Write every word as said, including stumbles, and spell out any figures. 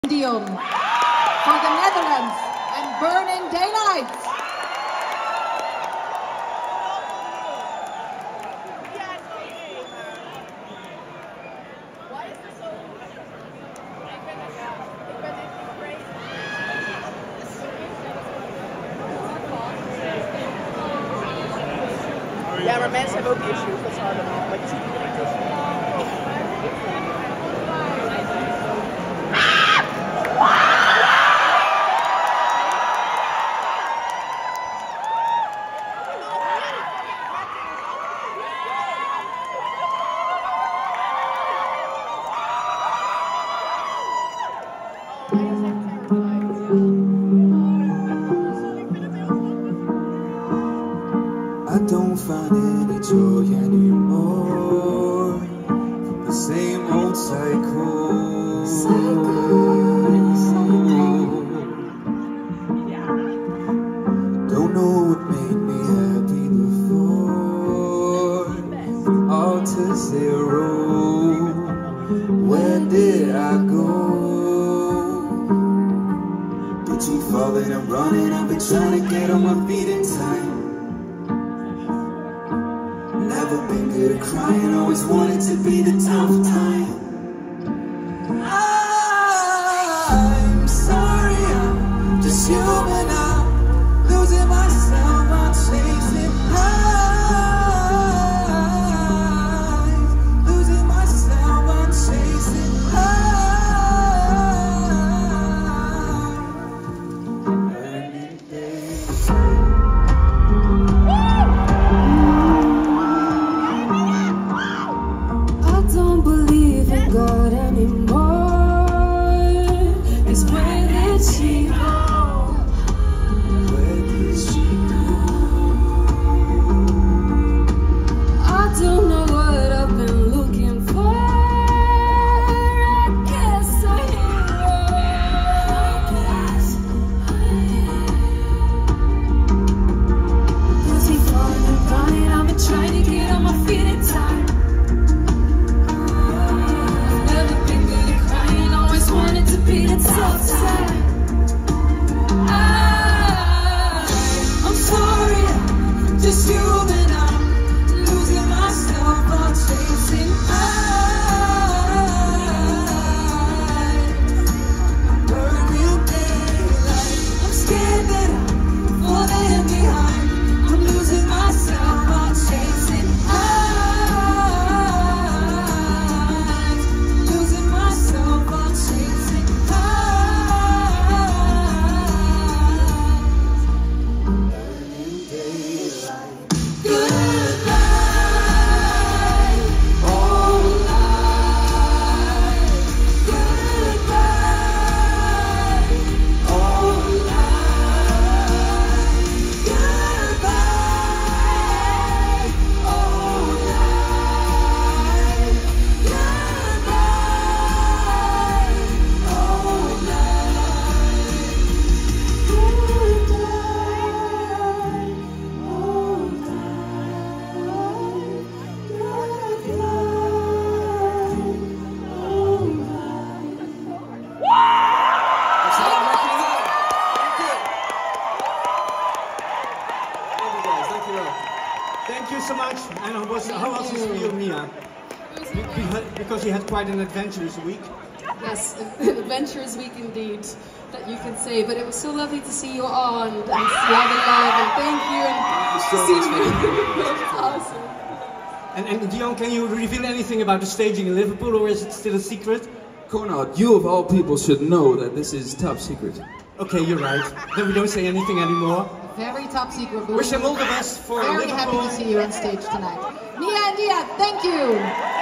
Dion for the Netherlands and Burning Daylight. Ja, maar mensen hebben ook issues, dat is allemaal. Maar je ziet het niet tussen. I don't find any joy anymore from the same old cycle. cycle, cycle. Don't know what made me happy before. From all to zero, where did I go? Between falling and running, I've been trying to get on my feet in time. Never been good at crying, always wanted to be the tough time. I'm sorry, I'm just human, I'm losing myself, I'm chasing highs. Losing myself, I'm chasing highs. Burning days. God anymore. Cause where did she go? Where did she go? I don't know what I've been looking for. I guess a hero. I guess Busy falling and running, I've been trying to get on my feet in time. I'm sorry, just human, I'm losing myself, I'm chasing highs. Burning daylight, I'm scared that I'm falling behind. I'm losing myself, I'm chasing highs. Losing myself, I'm chasing Thank you so much. And how was, how was this for you, Mia? Be- be- because you had quite an adventurous week. Yes, an adventurous week indeed, that you can say. But it was so lovely to see you all and, and love and live, and thank you. And So see much you. fun. It was awesome. And, and Dion, can you reveal anything about the staging in Liverpool, or is it still a secret? Konrad, you of all people should know that this is top secret. Okay, you're right. Then we don't say anything anymore. Very top secret. Wish them all the best for Very Liverpool. happy to see you on stage tonight. Mia and Dia, thank you.